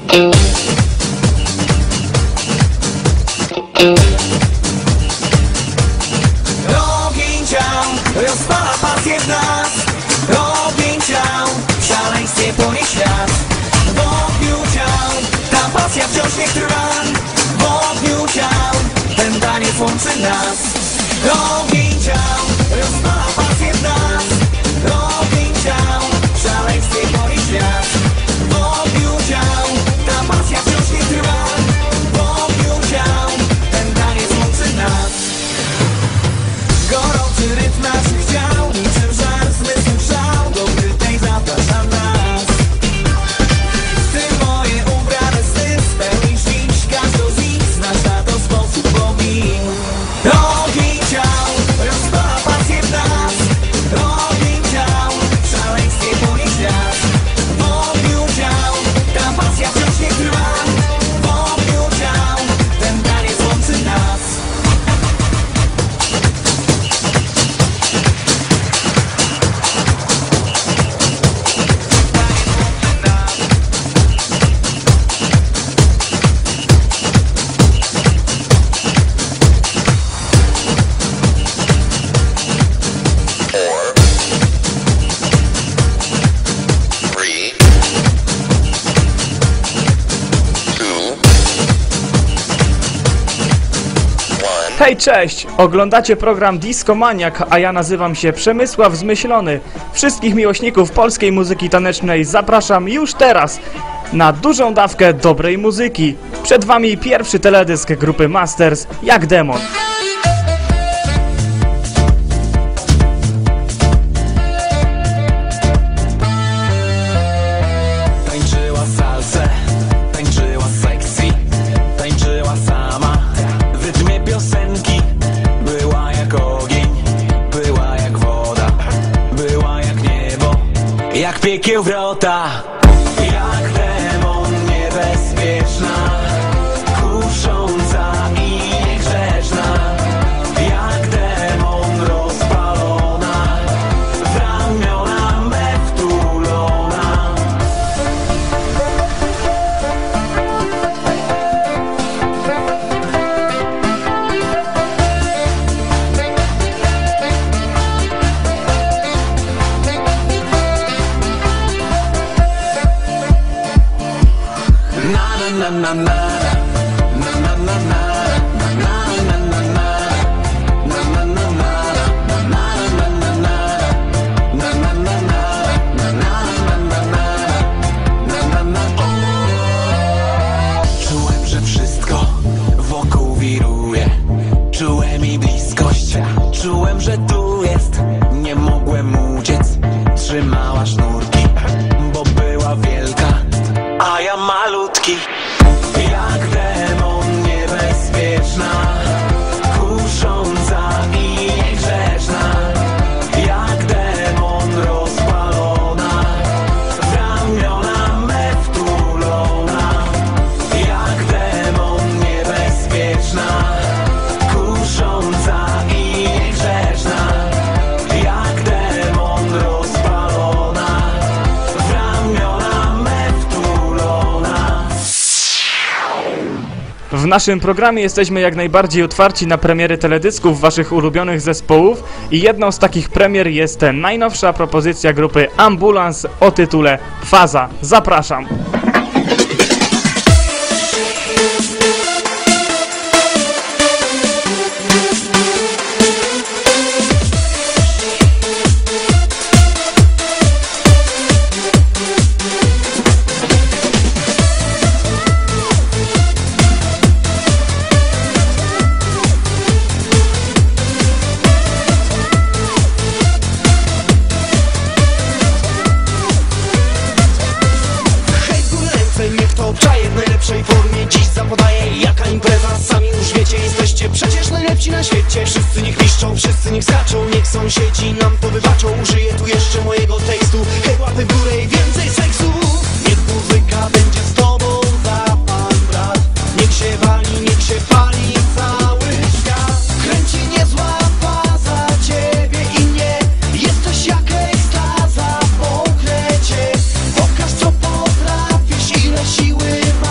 Ogień ciał rozpala pasję w nas. Ogień ciał w szaleństwie płonie świat. W ogniu ciał ta pasja wciąż nie trwa. W ogniu ciał ten taniec łączy nas. Ogień ciał rozpala pasję w nas. Ogień ciał w szaleństwie płonie świat. W ogniu ciał ta pasja wciąż nie trwa. W ogniu ciał ten taniec łączy nas. Gorący rytm naszych ciał, niczym żar, zmysł szał, do ukrytej zaprasza nas. Ty moje ubrane sny, spełnisz dziś każdą z nich, znasz na to sposób bogini. Ogień ciał rozpala pasję w nas. Ogień ciał w szaleństwie płonie świat. W ogniu ciał ta pasja wciąż nie trwa. W ogniu ciał ten taniec łączy nas. Hej, cześć! Oglądacie program Disco Maniak, a ja nazywam się Przemysław Zmyślony. Wszystkich miłośników polskiej muzyki tanecznej zapraszam już teraz na dużą dawkę dobrej muzyki. Przed wami pierwszy teledysk grupy Masters, Jak Demon. Tańczyła salsę, tańczyła sexy, tańczyła sama w rytmie piosenki. Była jak ogień, była jak woda, była jak niebo, jak piekieł wrota. Jak demon niebezpieczna, kusząca i niegrzeczna. Jak demon rozpalona, w ramiona me wtulona. Na na na na na na na czułem, że wszystko wokół wiruje. Czułem jej bliskość, czułem, że tu jest. Nie mogłem uciec, trzymała sznurki, bo była wielka, a ja malutki. Jak demon niebezpieczna, kusząca i niegrzeczna. Jak demon rozpalona, w ramiona me wtulona. Jak demon niebezpieczna, kusząca i niegrzeczna. Jak demon rozpalona, w ramiona me wtulona. W naszym programie jesteśmy jak najbardziej otwarci na premiery teledysków waszych ulubionych zespołów i jedną z takich premier jest najnowsza propozycja grupy Ambulans o tytule Faza. Zapraszam! Obczaję w najlepszej formie, dziś zapodaję jaka impreza. Sami już wiecie, jesteście przecież najlepsi na świecie. Wszyscy niech piszczą, wszyscy niech skaczą, niech sąsiedzi nam to wybaczą. Użyję tu jeszcze mojego tekstu, hej, łapy w górę i więcej seksu. Niech muzyka będzie z tobą, za pan brat. Niech się wali, niech się pali cały świat. Kręci niezła faza ciebie i mnie. Jesteś jak ekstaza w konkrecie. Pokaż co potrafisz, ile siły masz.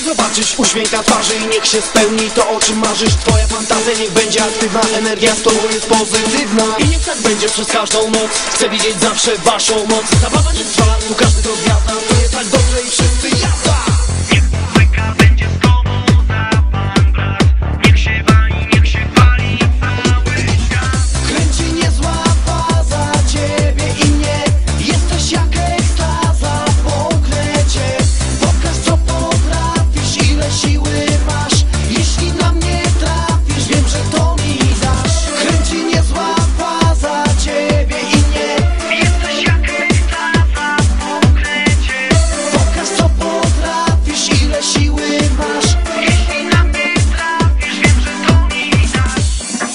zobaczyć uśmiech na twarzy i niech się spełni to, o czym marzysz. Twoja fantazja niech będzie aktywna, energia z tobą jest pozytywna i niech tak będzie przez każdą noc. Chcę widzieć zawsze waszą moc. Zabawa nie trwa, tu każdy to gwiazda. To jest tak dobrze i wszyscy jazda. Niech muzyka będzie z tobą za pan brat. Niech się wali, niech się chwali cały świat. Kręci niezła faza ciebie i mnie. Jesteś jak ekstaza po uklecie. Pokaż co potrafisz, ile siły masz. Jeśli na mnie trafisz, wiem, że to mi dasz. Kręci niezła faza ciebie i mnie. Jesteś jak ekstaza po uklecie. Pokaż co potrafisz, ile siły masz. Jeśli na mnie trafisz, wiem, że to mi dasz.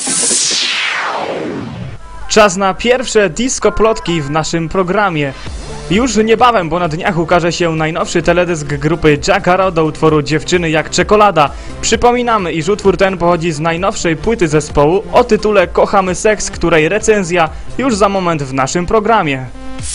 Czas na pierwsze disco plotki w naszym programie. Już niebawem, bo na dniach ukaże się najnowszy teledysk grupy Jackaro do utworu Dziewczyny jak czekolada. Przypominamy, iż utwór ten pochodzi z najnowszej płyty zespołu o tytule Kochamy seks, której recenzja już za moment w naszym programie.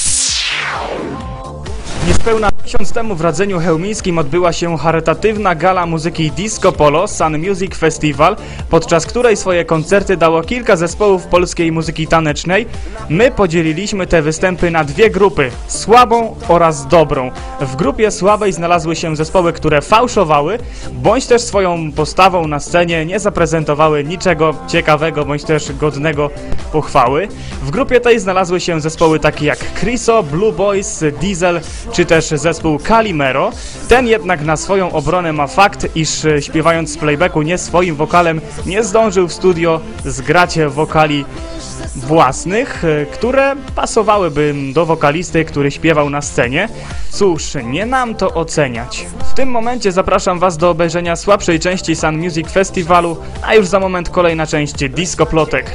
Niespełna miesiąc temu w Radzeniu Chełmińskim odbyła się charytatywna gala muzyki Disco Polo Sun Music Festival, podczas której swoje koncerty dało kilka zespołów polskiej muzyki tanecznej. My podzieliliśmy te występy na dwie grupy, słabą oraz dobrą. W grupie słabej znalazły się zespoły, które fałszowały, bądź też swoją postawą na scenie nie zaprezentowały niczego ciekawego, bądź też godnego pochwały. W grupie tej znalazły się zespoły takie jak Chriso, Blue Boys, Diesel, czy też zespół Calimero. Ten jednak na swoją obronę ma fakt, iż śpiewając z playbacku nie swoim wokalem nie zdążył w studio zgrać wokali własnych, które pasowałyby do wokalisty, który śpiewał na scenie. Cóż, nie nam to oceniać. W tym momencie zapraszam Was do obejrzenia słabszej części Sun Music Festiwalu, a już za moment kolejna część Disco Plotek.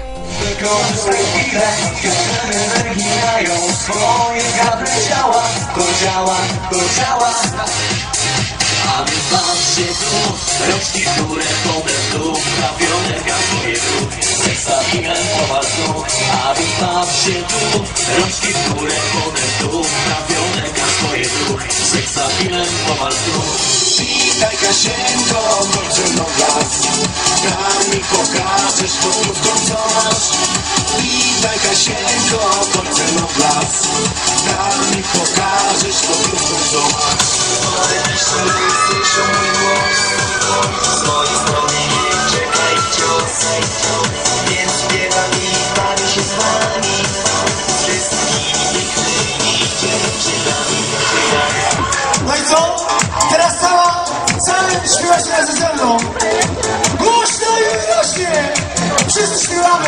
A więc patrzcie tu, rączki w górę, potem w dół, trafione gazuje tu, seksapinem po walcu. A więc patrzcie tu, rączki w górę, potem w dół, trafione gazuje tu, seksapinem po walcu. Witaj Kasieńko, dolce blask, tam mi pokażesz podróbką co masz. Witaj Kasieńko, dolce blask, tam mi pokażesz podróbką co masz. Ale jeszcze słyszą mój głos, z mojej strony nie czekaj wciąż, więc śpiewam i bawię się z wami, wszystkimi pięknymi dziewczynami. No i co? Teraz cały śpiewacie razem ze mną. Głośno i rośnie! Wszyscy śpiewamy!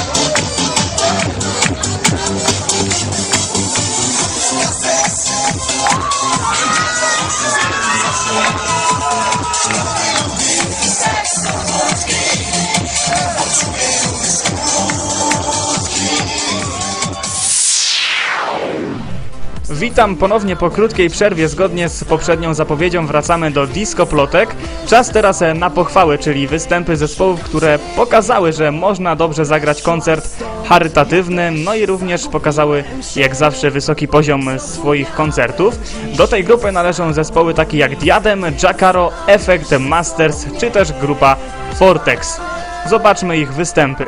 Witam ponownie po krótkiej przerwie. Zgodnie z poprzednią zapowiedzią wracamy do Disco Plotek. Czas teraz na pochwały, czyli występy zespołów, które pokazały, że można dobrze zagrać koncert charytatywny, no i również pokazały jak zawsze wysoki poziom swoich koncertów. Do tej grupy należą zespoły takie jak Diadem, Jackaro, Effect, Masters czy też grupa Vortex. Zobaczmy ich występy.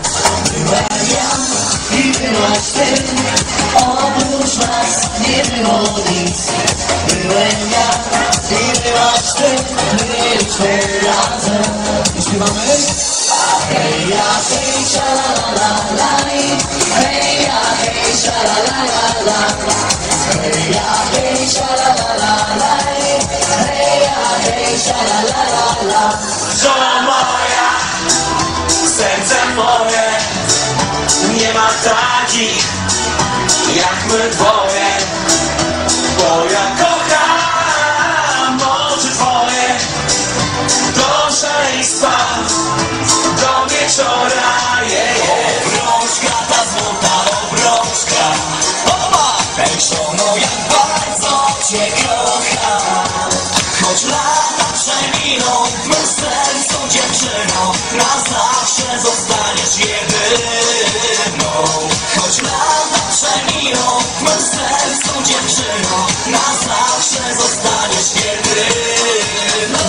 Oprócz nas nie było nic. Byłem ja i byłaś ty. My jesteśmy razem i śpiewamy. Hej ja, hej, szalalala-laj. Hej ja, hej, szalalala-la. Hej ja, hej, szalalala-laj. Hej ja, hej, szalalala-la. Żona moja, serce moje, nie ma takich jak my dwoje, bo ja kocham oczy twoje. Do szaleństwa, do wieczora, obrączka, ta złota obrączka. Pęczono jak bardzo cię kocham. Choć lata przeminą, w mym sercu dziewczyną, na zawsze zostaniesz jedyną. Choć lata przeminą, w mym sercu dziewczyną, na zawsze zostaniesz jedyną.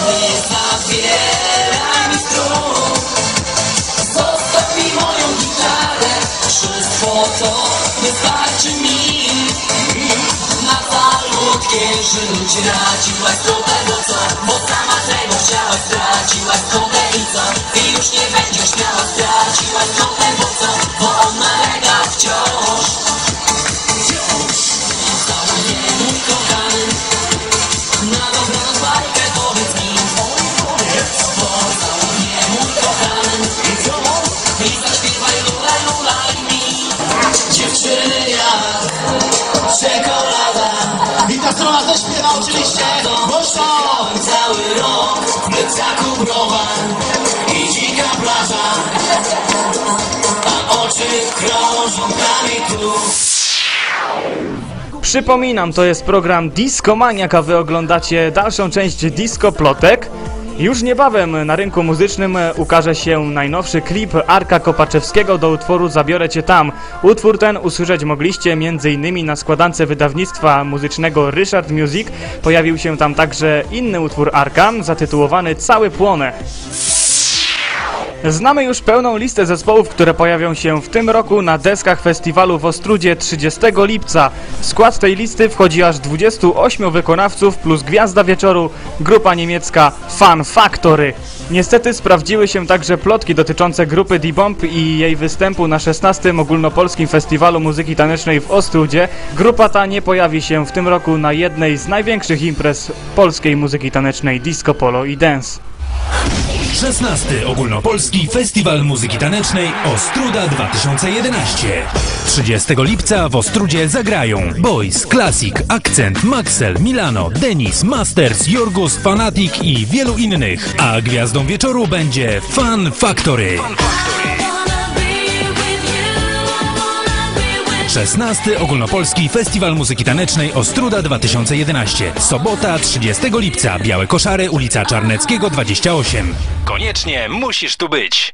Traciłaś to tego co, bo sama tego chciałaś. Straciłaś drogę i co, i już nie będziesz miała. Straciłaś to tego co, bo on nalega wciąż. Została mnie mój kochany, na dobrą walkę powiedz mi. Została mnie mój kochany, i zaśpiewaj lulaj, lulaj mi. Dziewczyny jak czekolada. I ta strona też śpiewa oczywiście głośno. Cały rok w plecaku browar i dzika plaża, a oczy krążą tam i tu. Przypominam, to jest program Discomaniak, a wy oglądacie dalszą część Disco Plotek. Już niebawem na rynku muzycznym ukaże się najnowszy klip Arka Kopaczewskiego do utworu Zabiorę Cię Tam. Utwór ten usłyszeć mogliście m.in. na składance wydawnictwa muzycznego Ryszard Music. Pojawił się tam także inny utwór Arka, zatytułowany Cały Płonę. Znamy już pełną listę zespołów, które pojawią się w tym roku na deskach festiwalu w Ostródzie 30 lipca. W skład tej listy wchodzi aż 28 wykonawców plus gwiazda wieczoru, grupa niemiecka Fun Factory. Niestety sprawdziły się także plotki dotyczące grupy D-Bomb i jej występu na 16. Ogólnopolskim Festiwalu Muzyki Tanecznej w Ostródzie. Grupa ta nie pojawi się w tym roku na jednej z największych imprez polskiej muzyki tanecznej Disco Polo i Dance. 16. Ogólnopolski Festiwal Muzyki Tanecznej Ostruda 2011. 30 lipca w Ostrudzie zagrają Boys, Classic, Akcent, Maxel, Milano, Denis, Masters, Jorgus, Fanatic i wielu innych. A gwiazdą wieczoru będzie Fun Factory. 16. Ogólnopolski Festiwal Muzyki Tanecznej Ostruda 2011. Sobota 30 lipca. Białe Koszary, ulica Czarneckiego 28. Koniecznie musisz tu być.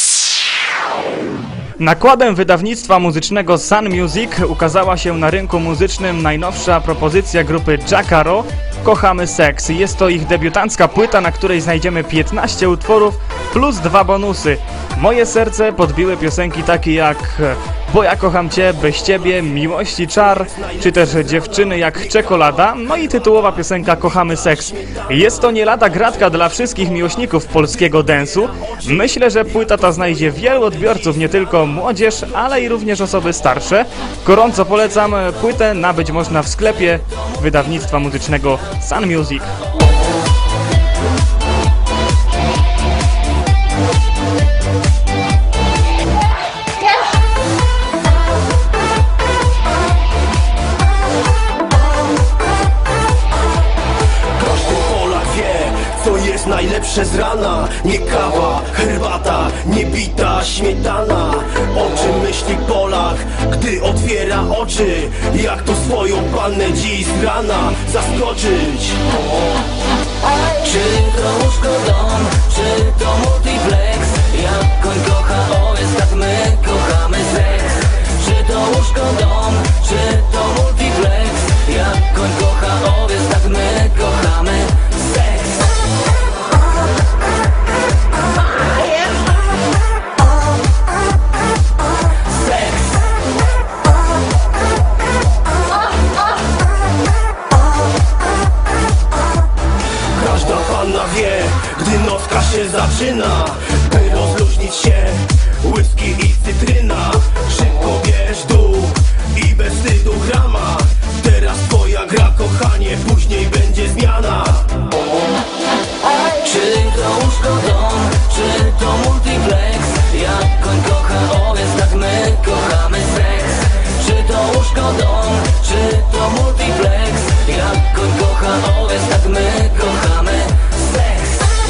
Nakładem wydawnictwa muzycznego Sun Music ukazała się na rynku muzycznym najnowsza propozycja grupy Jacaro Kochamy Seks. Jest to ich debiutancka płyta, na której znajdziemy 15 utworów plus 2 bonusy. Moje serce podbiły piosenki takie jak Bo ja kocham cię, bez ciebie, Miłości czar, czy też Dziewczyny jak czekolada, no i tytułowa piosenka Kochamy Seks. Jest to nie lada gratka dla wszystkich miłośników polskiego dance'u. Myślę, że płyta ta znajdzie wielu odbiorców, nie tylko młodzież, ale i również osoby starsze. Gorąco polecam, płytę nabyć można w sklepie wydawnictwa muzycznego Sun Music. Najlepsze z rana, nie kawa, herbata, nie bita śmietana. O czym myśli Polak, gdy otwiera oczy? Jak to swoją pannę dziś z rana zaskoczyć? Czy to łóżko dom, czy to multiplex? Jak koń kocha owiec, tak my kochamy seks. Czy to łóżko dom, czy to multiplex? Jak koń kocha owiec, tak my kochamy seks. Gdy nocka się zaczyna, by rozluźnić się, whisky i cytryna. Szybko bierz dół i bez wstydu grama. Teraz twoja gra, kochanie, później będzie zmiana. Czy to łóżko dom, czy to multiplex? Jak koń kocha owiec, tak my kochamy seks. Czy to łóżko dom, czy to multiplex? Jak koń kocha owiec, tak my kochamy seks.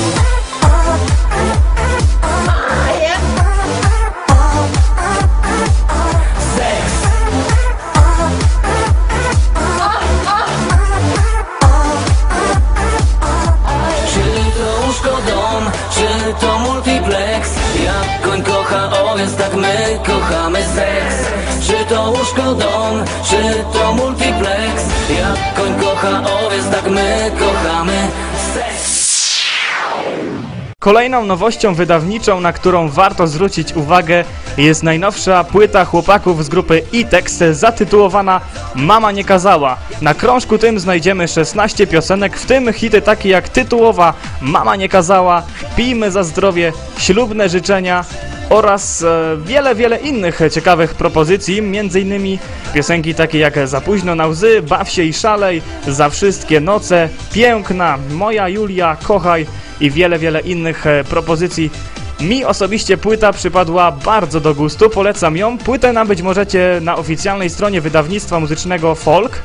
To multiplex, jak koń kocha owiec, tak my kochamy seks. Czy to łóżko dom, czy to multiplex? Jak koń kocha owiec, tak my kochamy seks. Kolejną nowością wydawniczą, na którą warto zwrócić uwagę, jest najnowsza płyta chłopaków z grupy E-Text zatytułowana Mama nie kazała. Na krążku tym znajdziemy 16 piosenek, w tym hity takie jak tytułowa Mama nie kazała, Pijmy za zdrowie, Ślubne życzenia oraz wiele innych ciekawych propozycji, m.in. piosenki takie jak Za późno na łzy, Baw się i szalej, Za wszystkie noce, Piękna, Moja Julia, Kochaj i wiele innych propozycji. Mi osobiście płyta przypadła bardzo do gustu, polecam ją. Płytę nabyć możecie na oficjalnej stronie wydawnictwa muzycznego Folk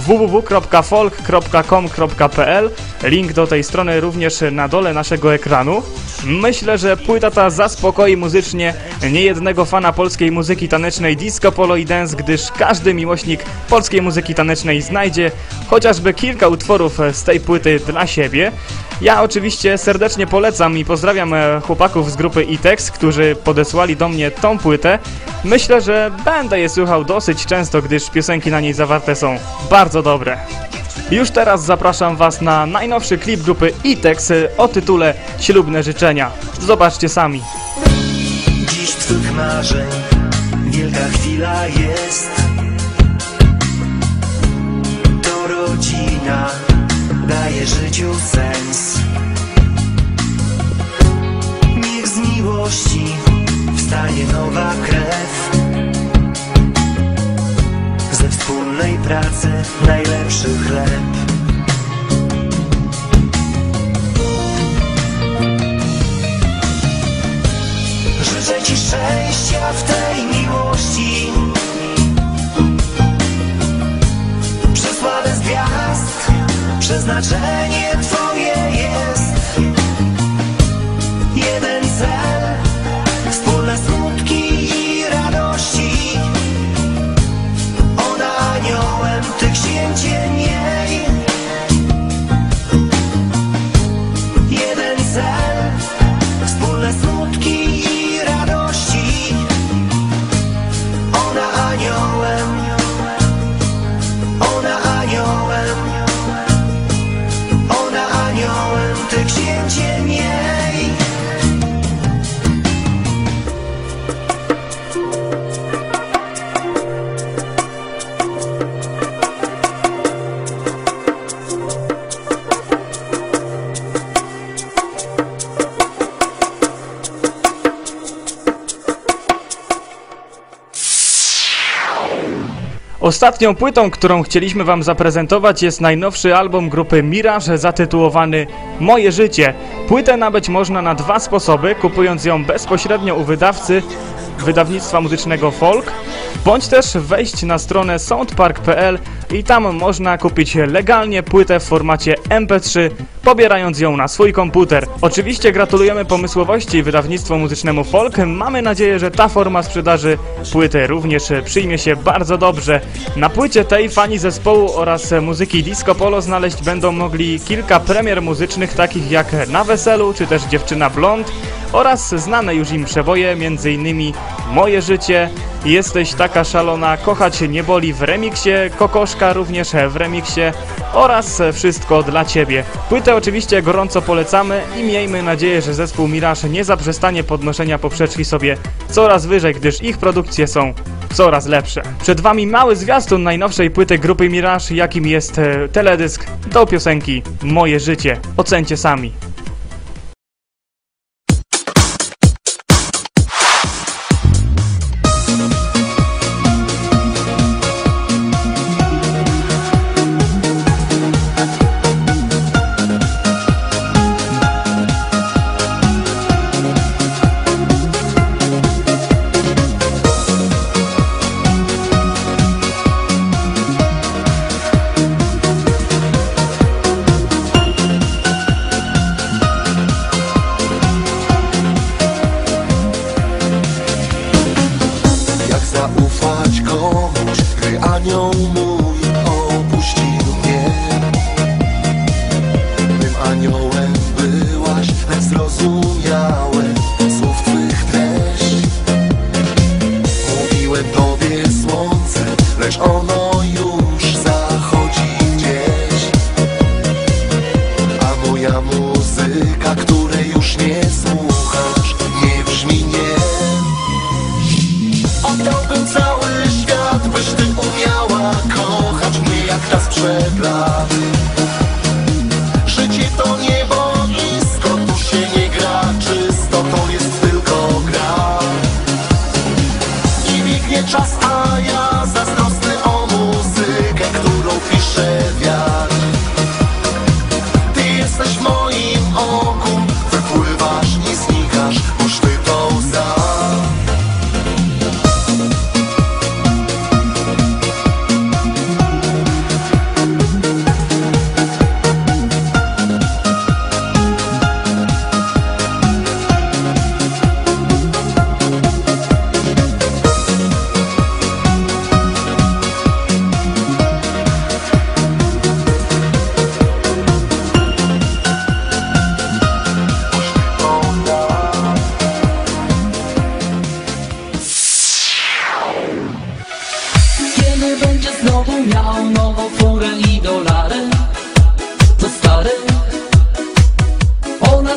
www.folk.com.pl. Link do tej strony również na dole naszego ekranu. Myślę, że płyta ta zaspokoi muzycznie niejednego fana polskiej muzyki tanecznej disco, polo i dance, gdyż każdy miłośnik polskiej muzyki tanecznej znajdzie chociażby kilka utworów z tej płyty dla siebie. Ja oczywiście serdecznie polecam i pozdrawiam chłopaków z grupy E-Text, którzy podesłali do mnie tą płytę. Myślę, że będę je słuchał dosyć często, gdyż piosenki na niej zawarte są bardzo dobre. Już teraz zapraszam Was na najnowszy klip grupy E-Text o tytule Ślubne życzenia. Zobaczcie sami. Dziś twych marzeń wielka chwila jest. To rodzina daje życiu sens. Niech z miłości wstanie nowa krew. Ze wspólnej pracy najlepszy chleb. Życzę Ci szczęścia w tej miłości. Przesłane z gwiazd przeznaczenie Twoje jest. Jeden cel, wspólne smutki i radości. Ona aniołem, Ty księciem jej. Jeden cel, wspólne smutki i radości. Ona aniołem, ona aniołem, ona aniołem, Ty księciem jej. Ostatnią płytą, którą chcieliśmy Wam zaprezentować, jest najnowszy album grupy Mirage zatytułowany Moje życie. Płytę nabyć można na dwa sposoby, kupując ją bezpośrednio u wydawnictwa muzycznego Folk, bądź też wejść na stronę soundpark.pl i tam można kupić legalnie płytę w formacie MP3, pobierając ją na swój komputer. Oczywiście gratulujemy pomysłowości wydawnictwu muzycznemu Folk. Mamy nadzieję, że ta forma sprzedaży płyty również przyjmie się bardzo dobrze. Na płycie tej fani zespołu oraz muzyki disco polo znaleźć będą mogli kilka premier muzycznych, takich jak Na weselu, czy też Dziewczyna blond, oraz znane już im przeboje, m.in. Moje życie, Jesteś taka szalona, Kochać nie boli w remiksie, Kokoszka również w remiksie oraz Wszystko dla Ciebie. Płytę oczywiście gorąco polecamy i miejmy nadzieję, że zespół Mirage nie zaprzestanie podnoszenia poprzeczki sobie coraz wyżej, gdyż ich produkcje są coraz lepsze. Przed Wami mały zwiastun najnowszej płyty grupy Mirage, jakim jest teledysk do piosenki Moje życie. Ocencie sami. Muzyka, której już nie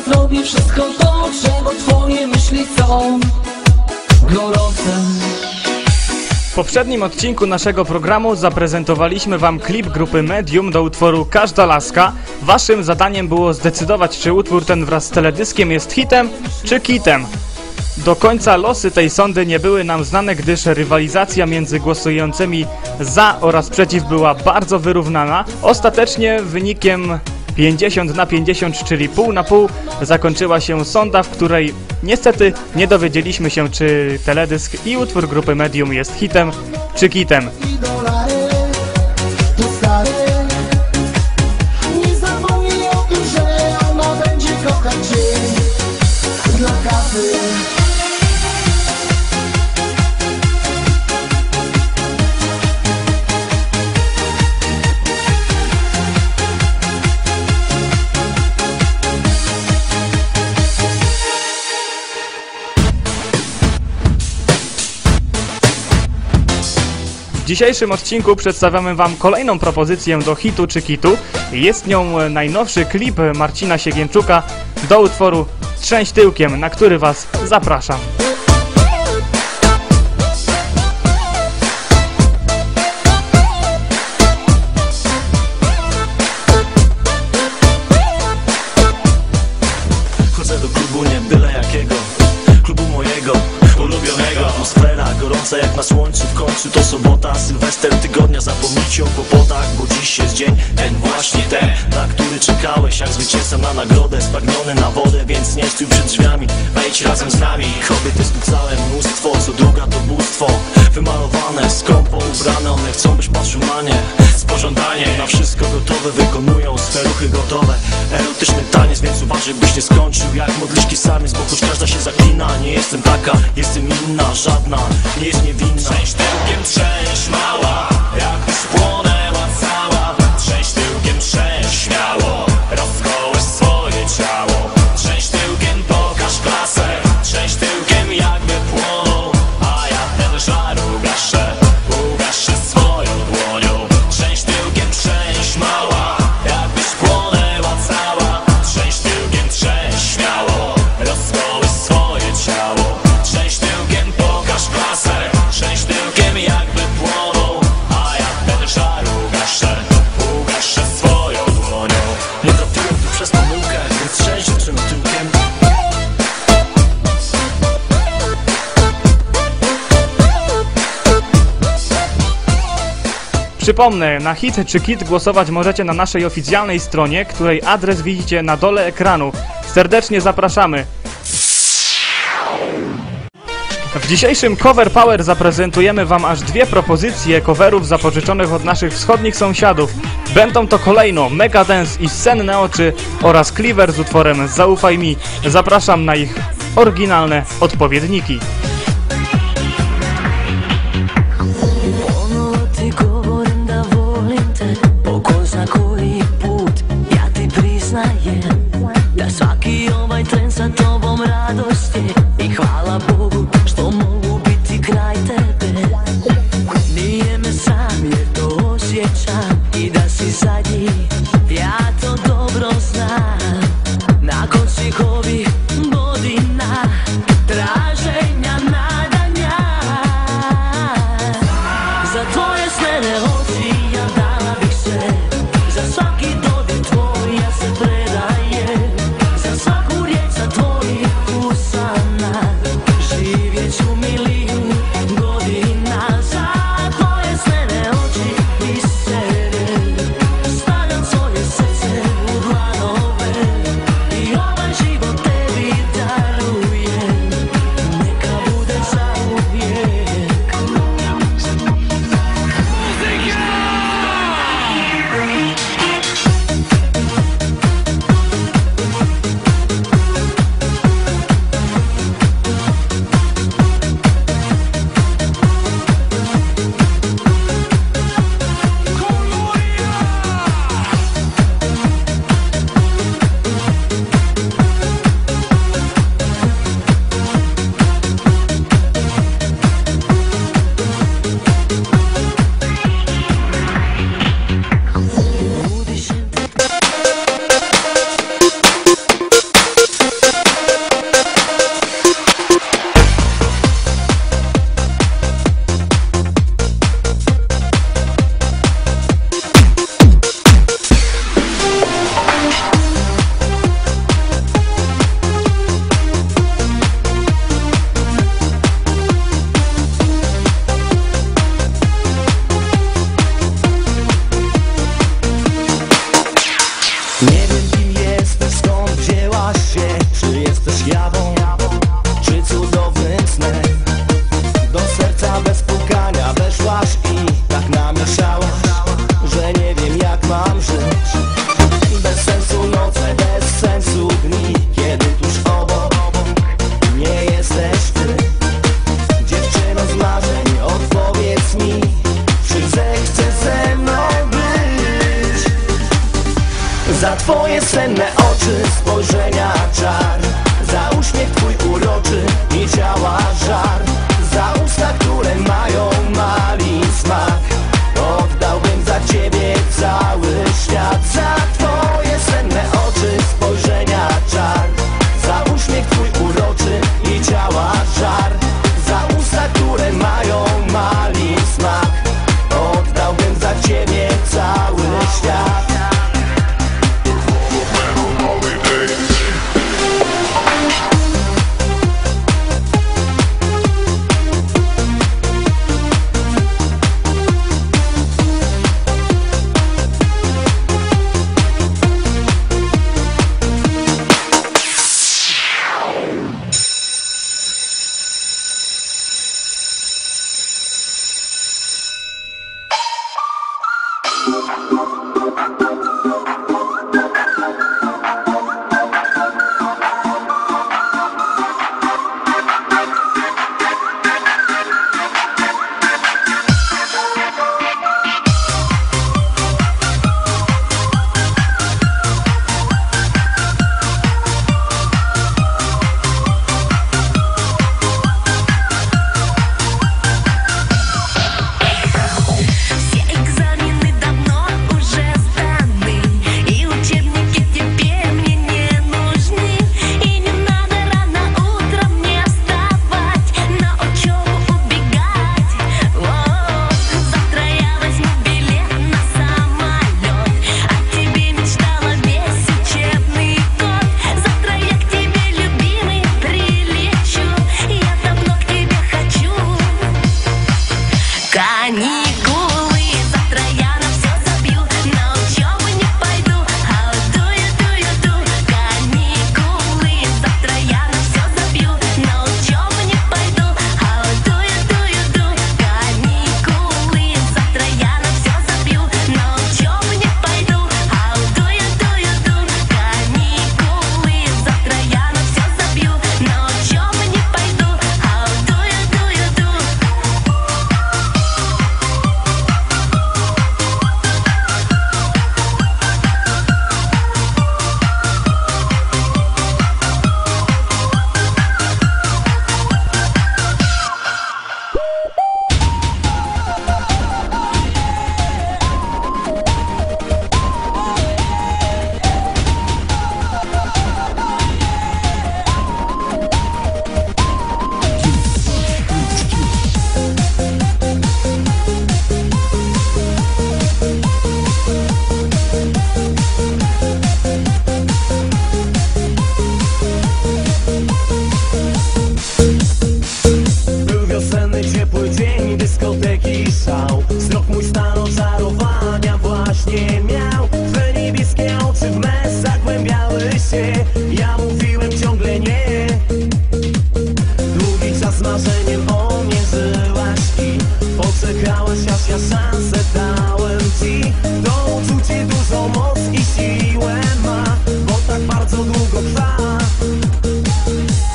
zrobię wszystko to, czego twoje myśli są gorące. W poprzednim odcinku naszego programu zaprezentowaliśmy wam klip grupy Medium do utworu Każda Laska. Waszym zadaniem było zdecydować, czy utwór ten wraz z teledyskiem jest hitem, czy kitem. Do końca losy tej sondy nie były nam znane, gdyż rywalizacja między głosującymi za oraz przeciw była bardzo wyrównana. Ostatecznie wynikiem 50-50, czyli pół na pół, zakończyła się sonda, w której niestety nie dowiedzieliśmy się, czy teledysk i utwór grupy Medium jest hitem, czy kitem. Nie zapomnij o tym, że ona będzie kochać cię dla kasy. W dzisiejszym odcinku przedstawiamy wam kolejną propozycję do hitu czy kitu. Jest nią najnowszy klip Marcina Siegięczuka do utworu Trzęść tyłkiem, na który was zapraszam. Chodzę do klubu nie byle jakiego, klubu mojego ulubionego. Atmosfera gorąca jak na słońcu, w końcu to sobota, Sylwester tygodnia, zapomnijcie o kłopotach, bo dziś jest dzień, ten właśnie ten, na który czekałeś jak zwycięzca na nagrodę, spragniony na wodę, więc nie stój przed drzwiami, wejdź razem z nami. Kobiet jest tu całe mnóstwo, co druga to bóstwo, wymalowane, skąpo ubrane, one chcą byś patrzył na nie z pożądaniem, na wszystko gotowe, wykonują swe ruchy gotowe, erotyczny taniec, więc uważaj byś nie skończył jak modliszki samiec, bo choć każda się zaklina, nie jestem taka, jestem inna, żadna nie jest niewinna. Trzęść tyłkiem, trzęść mała, jakby spłonęła cała. Trzęść tyłkiem, trzęść śmiało, rozkołysz swoje ciało. Trzęść tyłkiem, pokaż klasę, trzęść tyłkiem jakby płonął, a ja ten żar ugaszę swoją dłonią. Trzęść tyłkiem, trzęść mała, jakby spłonęła cała. Trzęść tyłkiem, trzęść śmiało, rozkołysz swoje ciało. Trzęść tyłkiem, pokaż klasę, trzęść tyłkiem jakby płonął, a ja ten żar ugaszę swoją dłonią. Nie trafiłem tu przez pomyłkę, więc trzęść czym tyłkiem. Przypomnę, na hit czy kit głosować możecie na naszej oficjalnej stronie, której adres widzicie na dole ekranu. Serdecznie zapraszamy! W dzisiejszym Cover Power zaprezentujemy wam aż dwie propozycje coverów zapożyczonych od naszych wschodnich sąsiadów. Będą to kolejno Megadance i Senne Oczy oraz Cleaver z utworem Zaufaj mi. Zapraszam na ich oryginalne odpowiedniki. Da svaki ovaj tren sa tobom radost je i hvala Bogu što mogu biti kraj tebe. Nije me sam jer to osjećam i da si zadnji, ja to dobro znam. Nakon svih ovih godina traženja, nadanja, za tvoje snene oči ja dala bih sve, za svaki dodir tvoj ja se predajem, za svaku riječ sa tvojih usana.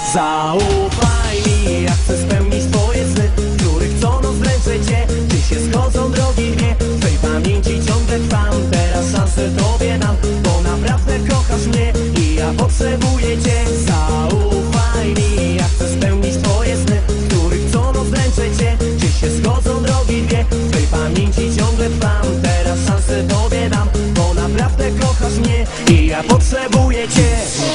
Zaufaj mi, ja chcę spełnić twoje sny, w których co noc dręczę cię. Gdy się schodzą drogi dwie, w twej pamięci ciągle trwam. Teraz szansę tobie dam, bo naprawdę kochasz mnie i ja potrzebuję cię. Zaufaj mi, ja chcę spełnić twoje sny, w których co noc dręczę cię. Gdzie się schodzą drogi dwie, w twej pamięci ciągle trwam. Teraz szansę tobie dam, bo naprawdę kochasz mnie i ja potrzebuję cię.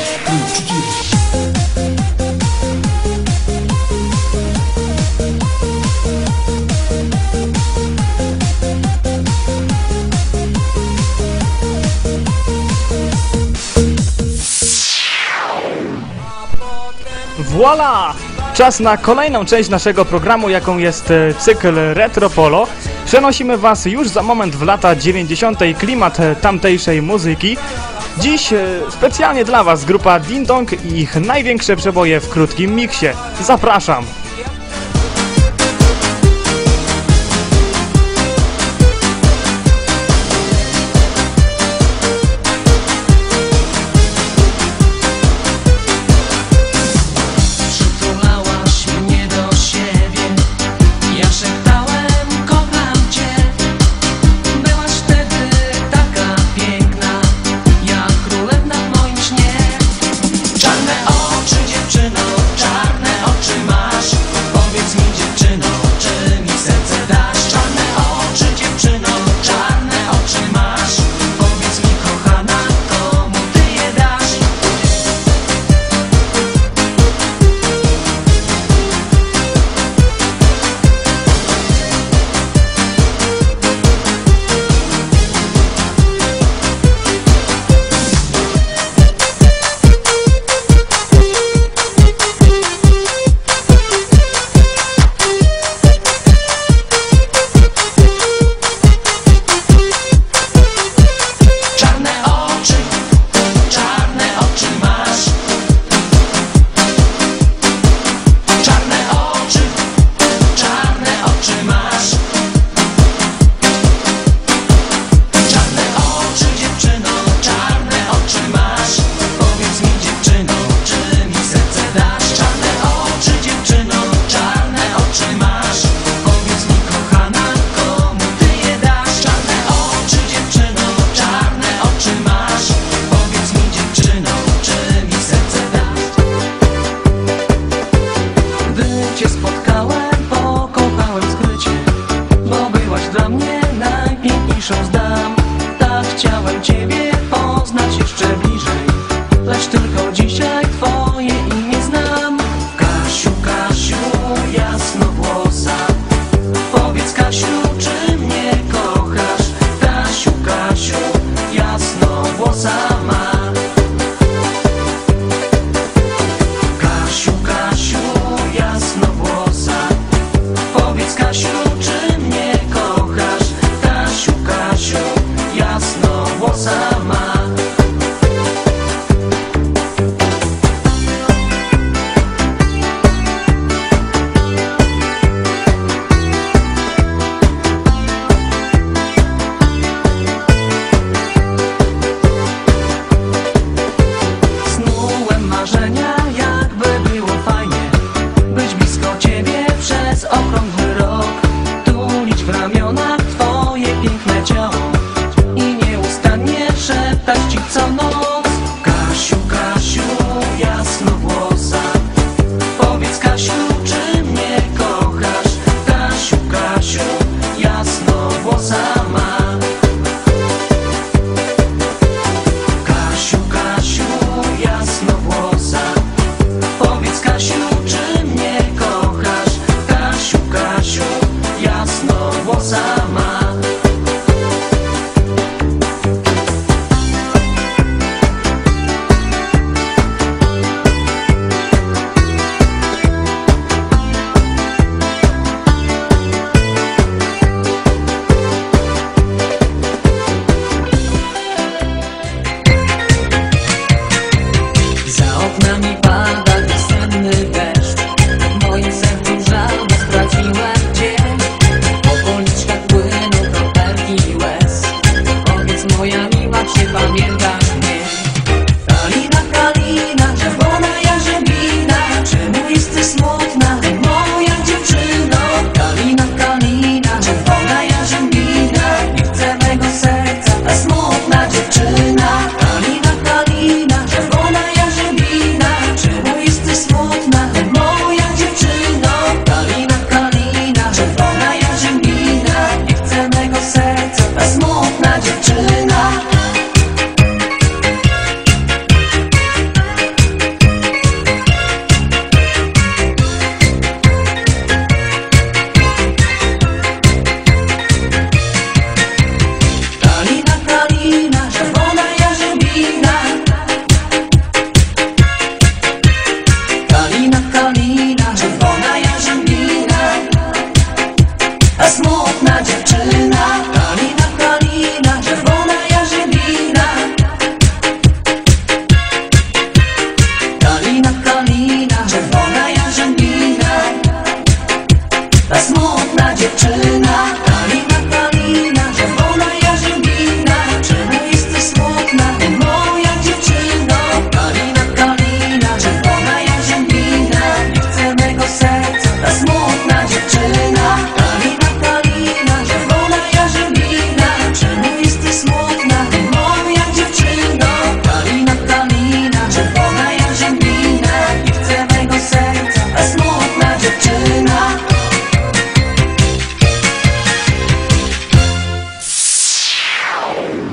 Voila! Czas na kolejną część naszego programu, jaką jest cykl Retro Polo. Przenosimy Was już za moment w lata 90. klimat tamtejszej muzyki. Dziś specjalnie dla Was grupa Ding Dong i ich największe przeboje w krótkim miksie. Zapraszam! Lecz tylko dzisiaj twoje imię znam.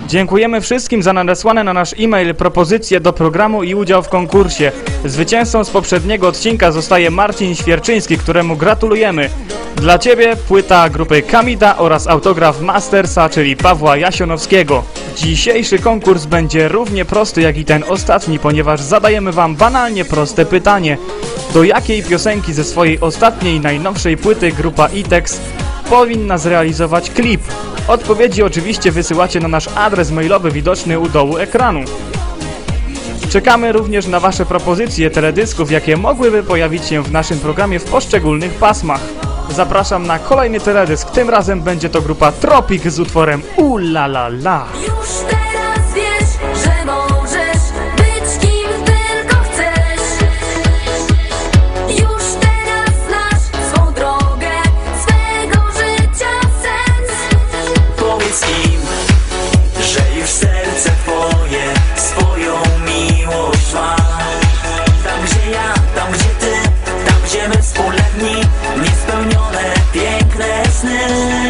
Dziękujemy wszystkim za nadesłane na nasz e-mail propozycje do programu i udział w konkursie. Zwycięzcą z poprzedniego odcinka zostaje Marcin Świerczyński, któremu gratulujemy. Dla Ciebie płyta grupy Kamida oraz autograf Mastersa, czyli Pawła Jasionowskiego. Dzisiejszy konkurs będzie równie prosty jak i ten ostatni, ponieważ zadajemy Wam banalnie proste pytanie. Do jakiej piosenki ze swojej ostatniej, najnowszej płyty grupa Itex powinna zrealizować klip? Odpowiedzi oczywiście wysyłacie na nasz adres mailowy widoczny u dołu ekranu. Czekamy również na Wasze propozycje teledysków, jakie mogłyby pojawić się w naszym programie w poszczególnych pasmach. Zapraszam na kolejny teledysk, tym razem będzie to grupa Tropik z utworem La La La. Już teraz wiesz, że możesz być kim tylko chcesz. Już teraz znasz swą drogę, swego życia sens. Powiedz im, że już serce twoje swoją miłość ma. Tam gdzie ja, tam gdzie ty, tam gdzie my współletni, niespełnione piękne sny.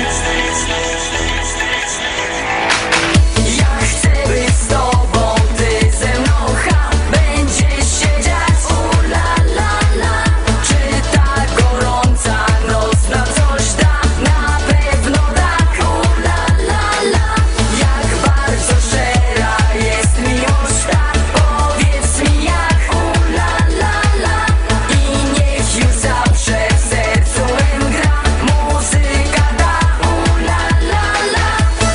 Ja chcę być z tobą, ty ze mną, będziesz się dziać. La la la, czy ta gorąca noc na coś da? Na pewno tak. La la la, jak bardzo szczera jest miłość ta. Powiedz mi jak. La la la, i niech już zawsze w sercu mym gra muzyka ta. La la la.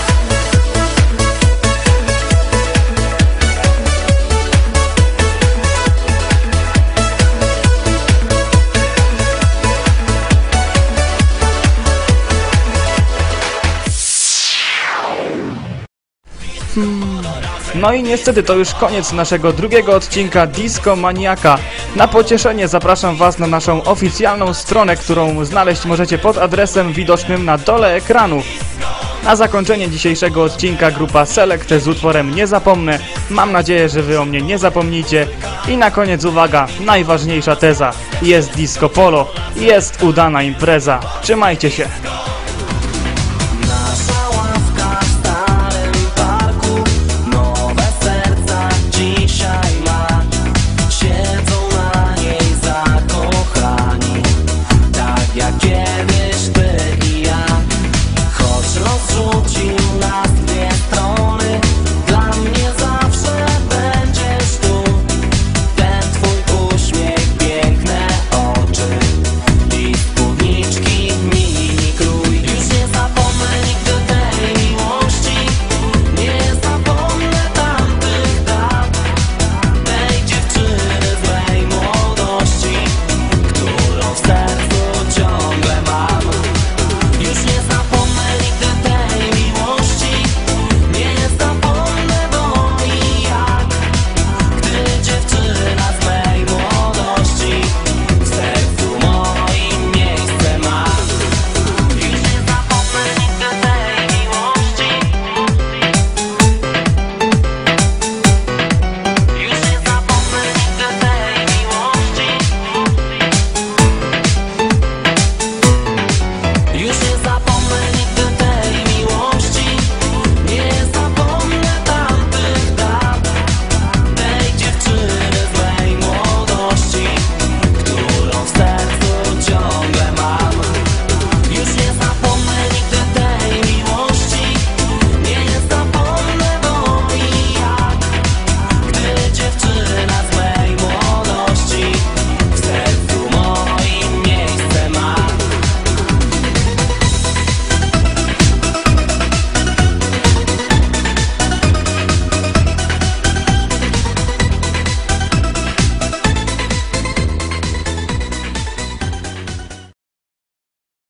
No i niestety to już koniec naszego drugiego odcinka Disco Maniaka. Na pocieszenie zapraszam Was na naszą oficjalną stronę, którą znaleźć możecie pod adresem widocznym na dole ekranu. Na zakończenie dzisiejszego odcinka grupa Select z utworem Nie zapomnę. Mam nadzieję, że Wy o mnie nie zapomnicie. I na koniec uwaga, najważniejsza teza. Jest disco polo, jest udana impreza. Trzymajcie się.